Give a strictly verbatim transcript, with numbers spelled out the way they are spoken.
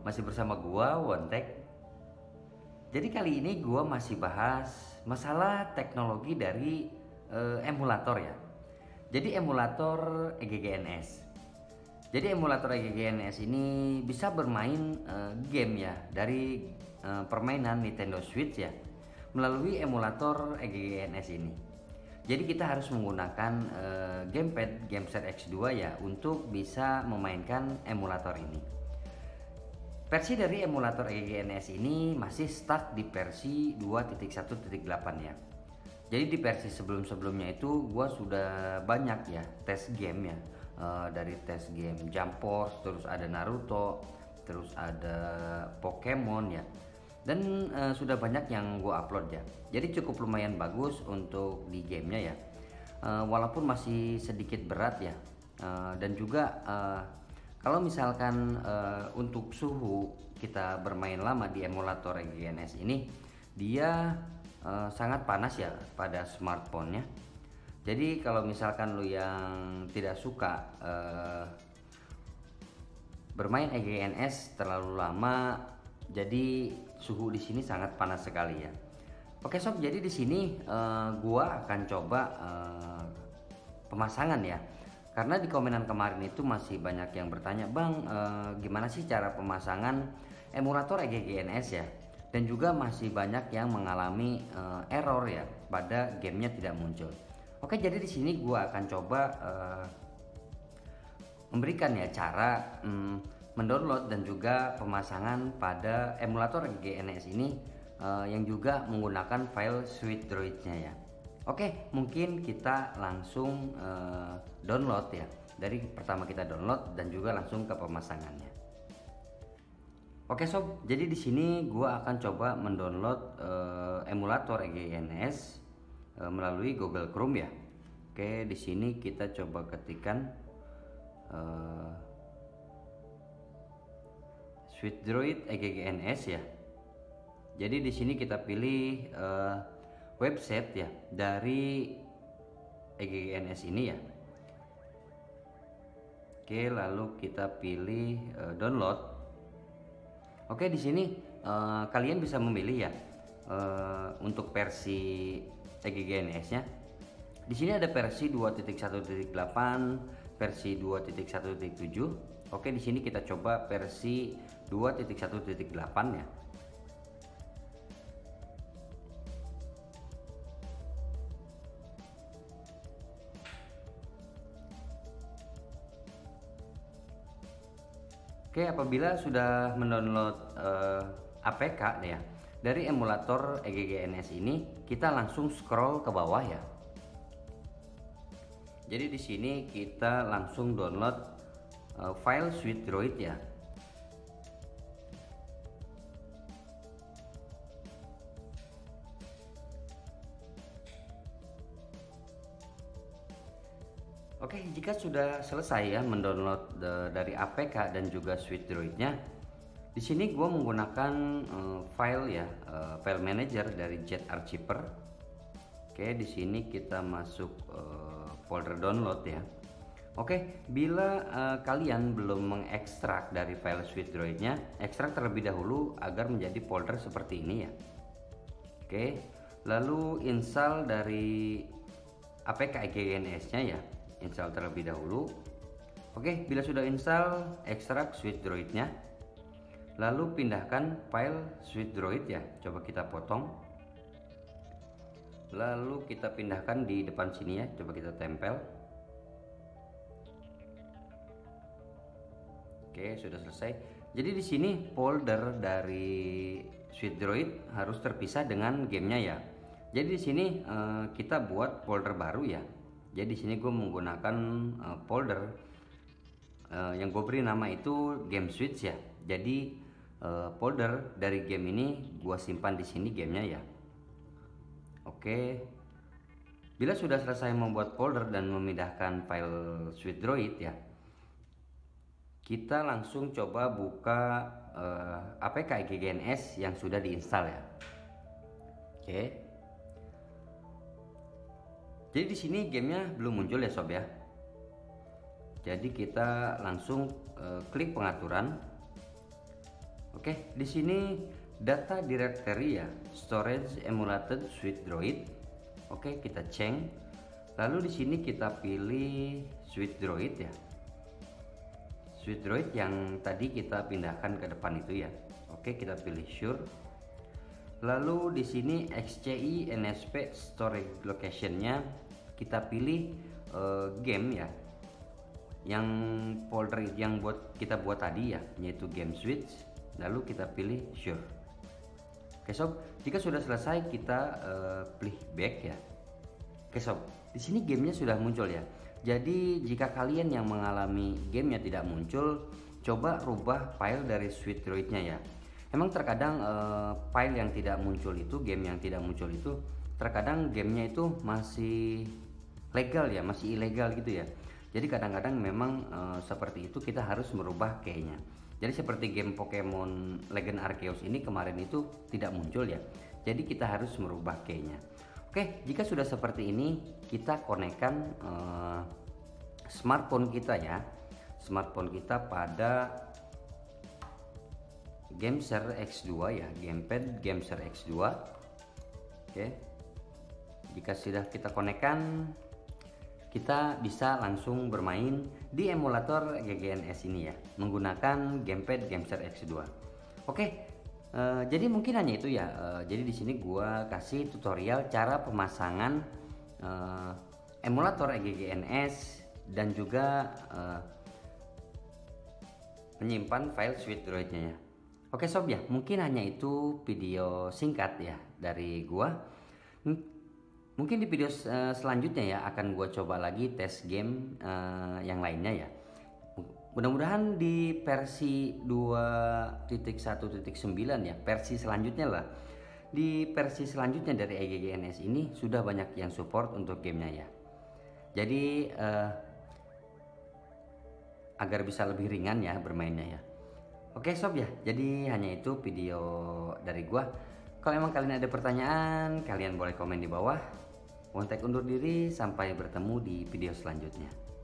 masih bersama gua Wontek. Jadi kali ini gua masih bahas masalah teknologi dari eh, emulator ya. Jadi emulator E G G N S. Jadi emulator E G G N S ini bisa bermain eh, game ya dari eh, permainan Nintendo Switch ya melalui emulator E G G N S ini. Jadi kita harus menggunakan uh, gamepad GameSet X dua ya untuk bisa memainkan emulator ini. Versi dari emulator E G G N S ini masih stuck di versi dua titik satu titik delapan ya. Jadi di versi sebelum-sebelumnya itu gua sudah banyak ya tes game ya. Uh, dari tes game Jump Force, terus ada Naruto, terus ada Pokemon ya. Dan uh, sudah banyak yang gue upload ya, jadi cukup lumayan bagus untuk di gamenya ya, uh, walaupun masih sedikit berat ya, uh, dan juga uh, kalau misalkan uh, untuk suhu kita bermain lama di emulator E G G N S ini, dia uh, sangat panas ya pada smartphone-nya. Jadi kalau misalkan lu yang tidak suka uh, bermain E G G N S terlalu lama, jadi suhu di sini sangat panas sekali ya. Oke sob, jadi di sini uh, gua akan coba uh, pemasangan ya. Karena di komenan kemarin itu masih banyak yang bertanya, "Bang, uh, gimana sih cara pemasangan emulator E G G N S ya?" Dan juga masih banyak yang mengalami uh, error ya pada gamenya tidak muncul. Oke, jadi di sini gua akan coba uh, memberikan ya cara um, mendownload dan juga pemasangan pada emulator E G G N S ini uh, yang juga menggunakan file Sweet Droid-nya ya. Oke, mungkin kita langsung uh, download ya. Dari pertama kita download dan juga langsung ke pemasangannya. Oke sob, jadi di sini gua akan coba mendownload uh, emulator E G G N S uh, melalui Google Chrome ya. Oke, di sini kita coba ketikkan uh, Sweet Droid E G G N S ya. Jadi di sini kita pilih uh, website ya dari E G G N S ini ya. Oke, lalu kita pilih uh, download. Oke, di sini uh, kalian bisa memilih ya uh, untuk versi E G G N S-nya. Di sini ada versi dua titik satu titik delapan, versi dua titik satu titik tujuh. Oke, di sini kita coba versi dua titik satu titik delapan ya. Oke, apabila sudah mendownload uh, A P K ya dari emulator E G G N S ini, kita langsung scroll ke bawah ya. Jadi di sini kita langsung download uh, file Sweet Droid ya. Oke, jika sudah selesai ya mendownload the, dari A P K dan juga Sweet Droid-nya, di sini gue menggunakan uh, file ya, uh, file manager dari Jet Archiver. Oke, di sini kita masuk uh, folder download ya. Oke, bila uh, kalian belum mengekstrak dari file Sweet Droid-nya, ekstrak terlebih dahulu agar menjadi folder seperti ini ya. Oke, lalu install dari A P K E G G N S-nya ya. Install terlebih dahulu. Oke, bila sudah install, ekstrak Sweet Droid-nya. Lalu pindahkan file Sweet Droid ya. Coba kita potong. Lalu kita pindahkan di depan sini ya. Coba kita tempel. Oke, sudah selesai. Jadi di sini folder dari Sweet Droid harus terpisah dengan gamenya ya. Jadi di sini uh, kita buat folder baru ya. Jadi di sini gue menggunakan uh, folder uh, yang gue beri nama itu Game Switch ya. Jadi uh, folder dari game ini gue simpan di sini gamenya ya. Oke. Bila sudah selesai membuat folder dan memindahkan file Sweet Droid ya, kita langsung coba buka uh, A P K E G G N S yang sudah diinstal ya. Oke. Jadi di sini gamenya belum muncul ya sob ya. Jadi kita langsung uh, klik pengaturan. Oke, di sini data directory ya, storage emulated Sweet Droid. Oke, kita change. Lalu di sini kita pilih Sweet Droid ya. Sweet Droid yang tadi kita pindahkan ke depan itu ya. Oke, kita pilih sure. Lalu di sini X C I N S P storage locationnya kita pilih uh, game ya. Yang folder yang buat kita buat tadi ya, yaitu game switch. Lalu kita pilih sure. Oke sob, jika sudah selesai kita uh, pilih back ya. Oke sob, di sini gamenya sudah muncul ya. Jadi jika kalian yang mengalami gamenya tidak muncul, coba rubah file dari Sweet Droid-nya ya. Emang terkadang uh, file yang tidak muncul itu, game yang tidak muncul itu, terkadang gamenya itu masih legal ya, masih ilegal gitu ya. Jadi kadang-kadang memang uh, seperti itu kita harus merubah keynya. Jadi seperti game Pokemon Legend Arceus ini kemarin itu tidak muncul ya. Jadi kita harus merubah keynya. Oke, jika sudah seperti ini kita konekkan uh, smartphone kita ya. Smartphone kita pada GameShare X dua ya, gamepad GameShare X dua. Oke. Jika sudah kita konekkan, kita bisa langsung bermain di emulator G G N S ini ya, menggunakan gamepad GameShare X dua. Oke, uh, jadi mungkin hanya itu ya. Uh, jadi di sini gua kasih tutorial cara pemasangan uh, emulator G G N S dan juga uh, menyimpan file Sweet Droid-nya ya. Oke sob ya, mungkin hanya itu video singkat ya dari gua. Mungkin di video uh, selanjutnya ya akan gue coba lagi tes game uh, yang lainnya ya. Mudah-mudahan di versi dua titik satu titik sembilan ya, versi selanjutnya lah. Di versi selanjutnya dari E G G N S ini sudah banyak yang support untuk gamenya ya. Jadi uh, agar bisa lebih ringan ya bermainnya ya. Oke sob ya, jadi hanya itu video dari gua. Kalau emang kalian ada pertanyaan, kalian boleh komen di bawah. Wontek undur diri, sampai bertemu di video selanjutnya.